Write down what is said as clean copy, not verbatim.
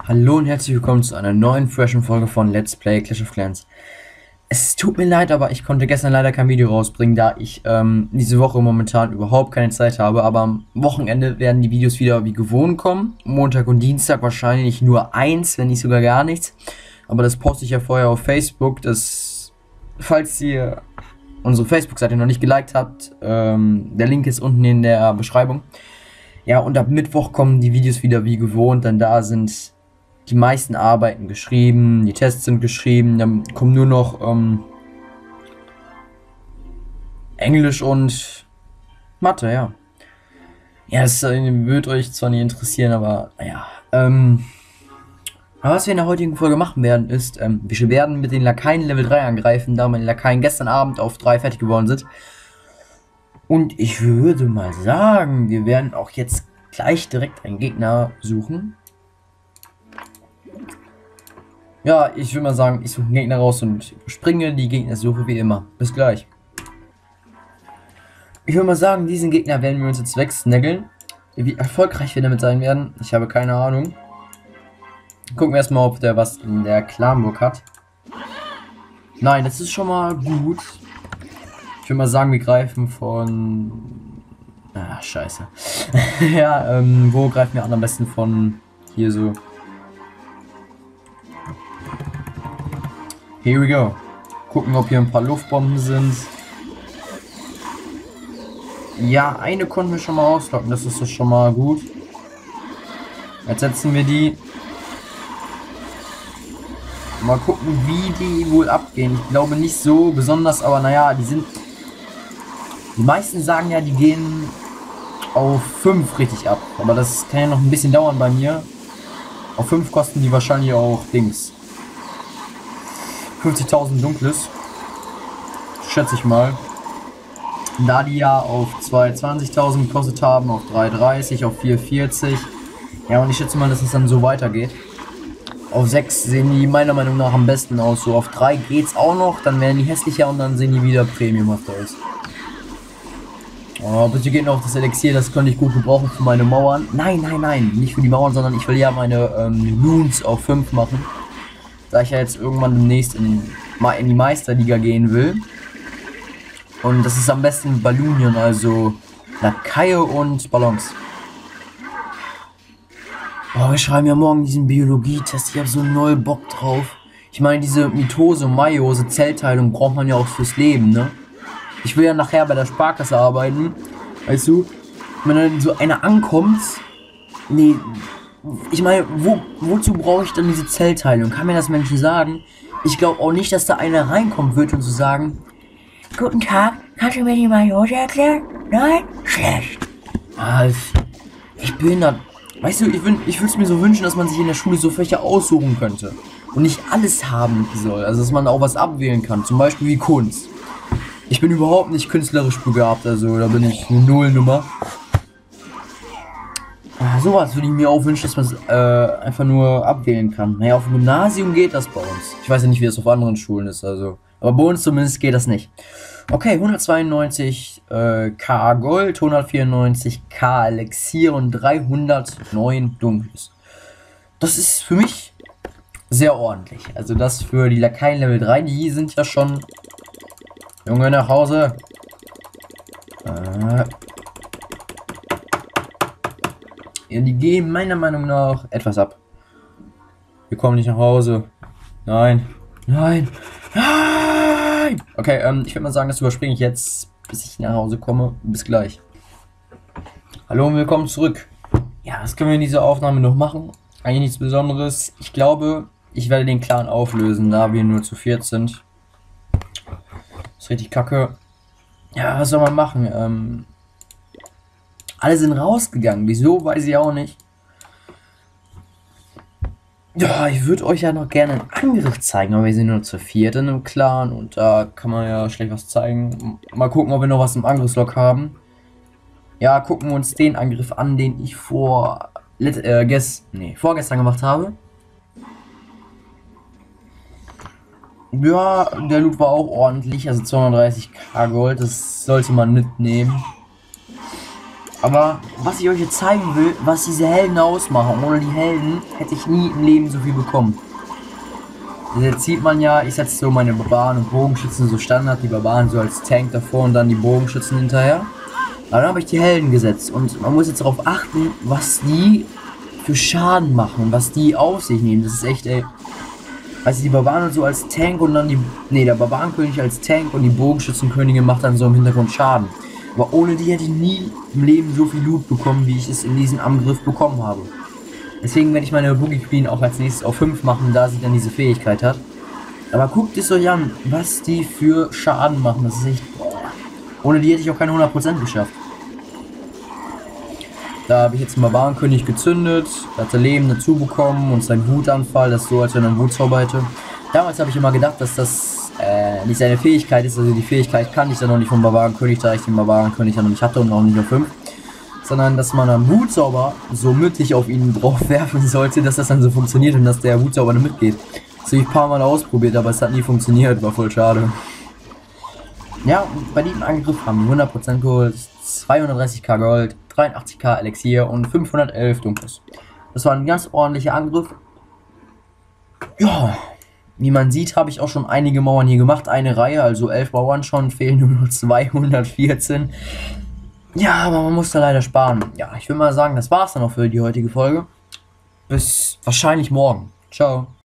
Hallo und herzlich willkommen zu einer neuen freshen Folge von Let's Play Clash of Clans. Es tut mir leid, aber ich konnte gestern leider kein Video rausbringen, da ich diese Woche momentan überhaupt keine Zeit habe. Aber am Wochenende werden die Videos wieder wie gewohnt kommen. Montag und Dienstag wahrscheinlich nur eins, wenn nicht sogar gar nichts. Aber das poste ich ja vorher auf Facebook. Falls ihr unsere Facebook-Seite noch nicht geliked habt, der Link ist unten in der Beschreibung. Ja, und ab Mittwoch kommen die Videos wieder wie gewohnt, denn da sind die meisten Arbeiten geschrieben, die Tests sind geschrieben, dann kommen nur noch Englisch und Mathe, ja. Ja, das wird euch zwar nicht interessieren, aber naja. Aber was wir in der heutigen Folge machen werden, ist, wir werden mit den Lakaien Level 3 angreifen, da meine Lakaien gestern Abend auf 3 fertig geworden sind. Und ich würde mal sagen, wir werden auch jetzt gleich direkt einen Gegner suchen. Ja, ich würde mal sagen, ich suche einen Gegner raus und springe die Gegnersuche wie immer. Bis gleich. Ich würde mal sagen, diesen Gegner werden wir uns jetzt wegsnaggeln. Wie erfolgreich wir damit sein werden, ich habe keine Ahnung. Gucken wir erstmal, ob der was in der Clanburg hat. Nein, das ist schon mal gut. Ich würde mal sagen, wir greifen von... Ah, scheiße. Ja, wo greifen wir an? Am besten von hier so... Here we go. Gucken, ob hier ein paar Luftbomben sind. Ja, eine konnten wir schon mal auslocken. Das ist doch schon mal gut. Jetzt setzen wir die. Mal gucken, wie die wohl abgehen. Ich glaube nicht so besonders, aber naja, die sind... Die meisten sagen ja, die gehen auf 5 richtig ab. Aber das kann ja noch ein bisschen dauern bei mir. Auf 5 kosten die wahrscheinlich auch Dings. 50.000 Dunkles, schätze ich mal. Da die ja auf 220.000 gekostet haben, auf 330, auf 440. Ja, und ich schätze mal, dass es dann so weitergeht. Auf 6 sehen die meiner Meinung nach am besten aus. So auf 3 geht's auch noch, dann werden die hässlicher und dann sehen die wieder premiumhaft aus. Oh, bitte geht noch auf das Elixier, das könnte ich gut gebrauchen für meine Mauern. Nein, nein, nein, nicht für die Mauern, sondern ich will ja meine Runes auf 5 machen. Da ich ja jetzt irgendwann demnächst in die Meisterliga gehen will. Und das ist am besten Ballunion, also Lakaie und Ballons. Oh, wir schreiben ja morgen diesen Biologietest, ich habe so null Bock drauf. Ich meine, diese Mitose, Meiose, Zellteilung braucht man ja auch fürs Leben, ne? Ich will ja nachher bei der Sparkasse arbeiten, weißt du? Wenn dann so einer ankommt, nee... Ich meine, wozu brauche ich dann diese Zellteilung? Kann mir das Menschen sagen? Ich glaube auch nicht, dass da einer reinkommen wird und zu sagen: Guten Tag, kannst du mir die Meiose erklären? Nein? Schlecht. Ah, ich bin da. Weißt du, ich würde es mir so wünschen, dass man sich in der Schule so Fächer aussuchen könnte. Und nicht alles haben soll. Also, dass man auch was abwählen kann. Zum Beispiel wie Kunst. Ich bin überhaupt nicht künstlerisch begabt, also da bin ich eine Nullnummer. Sowas würde ich mir auch wünschen, dass man es einfach nur abwählen kann. Naja, auf dem Gymnasium geht das bei uns. Ich weiß ja nicht, wie das auf anderen Schulen ist, also. Aber bei uns zumindest geht das nicht. Okay, 192 K Gold, 194 K Elixier und 309 Dunkles. Das ist für mich sehr ordentlich. Also das für die Lakaien Level 3, die sind ja schon... Junge, nach Hause. Ja, die gehen meiner Meinung nach etwas ab. Wir kommen nicht nach Hause. Nein. Nein. Nein. Okay, ich würde mal sagen, das überspringe ich jetzt, bis ich nach Hause komme. Bis gleich. Hallo und willkommen zurück. Ja, was können wir in dieser Aufnahme noch machen? Eigentlich nichts Besonderes. Ich glaube, ich werde den Clan auflösen, da wir nur zu 4 sind. Ist richtig kacke. Ja, was soll man machen? Alle sind rausgegangen. Wieso? Weiß ich auch nicht. Ja, ich würde euch ja noch gerne einen Angriff zeigen, aber wir sind nur zu 4 in einem Clan und da kann man ja schlecht was zeigen. Mal gucken, ob wir noch was im Angriffslog haben. Ja, gucken wir uns den Angriff an, den ich vorgestern gemacht habe. Ja, der Loot war auch ordentlich, also 230k Gold, das sollte man mitnehmen. Aber was ich euch jetzt zeigen will, was diese Helden ausmachen. Ohne die Helden hätte ich nie im Leben so viel bekommen. Jetzt sieht man ja, ich setze so meine Barbaren und Bogenschützen so Standard, die Barbaren so als Tank davor und dann die Bogenschützen hinterher. Aber dann habe ich die Helden gesetzt und man muss jetzt darauf achten, was die für Schaden machen, was die auf sich nehmen. Das ist echt, ey. Also die Barbaren so als Tank und dann der Barbarenkönig als Tank und die Bogenschützenkönigin macht dann so im Hintergrund Schaden. Aber ohne die hätte ich nie im Leben so viel Loot bekommen, wie ich es in diesem Angriff bekommen habe. Deswegen werde ich meine Boogie Queen auch als nächstes auf 5 machen, da sie dann diese Fähigkeit hat. Aber guckt es euch an, was die für Schaden machen. Das ist echt, boah. Ohne die hätte ich auch keine 100% geschafft. Da habe ich jetzt einen Barbarenkönig gezündet, da hat er Leben dazu bekommen und sein Wutanfall, das ist so, als wenn er einen Wutzauber hätte. Damals habe ich immer gedacht, dass das nicht seine Fähigkeit ist, also die Fähigkeit kann ich dann noch nicht vom Barbarenkönig, da ich den Barbarenkönig dann noch nicht hatte und noch nicht auf 5. Sondern dass man einen Wutzauber so mittig auf ihn drauf werfen sollte, dass das dann so funktioniert und dass der Wutzauber nicht mitgeht. Das habe ich ein paar Mal ausprobiert, aber es hat nie funktioniert, war voll schade. Ja, und bei diesem Angriff haben wir 100% geholt, 230k Gold, 83k Elixier und 511 Dunkles. Das war ein ganz ordentlicher Angriff. Ja, wie man sieht, habe ich auch schon einige Mauern hier gemacht. Eine Reihe, also 11 Mauern schon, fehlen nur noch 214. Ja, aber man muss da leider sparen. Ja, ich würde mal sagen, das war's dann auch für die heutige Folge. Bis wahrscheinlich morgen. Ciao.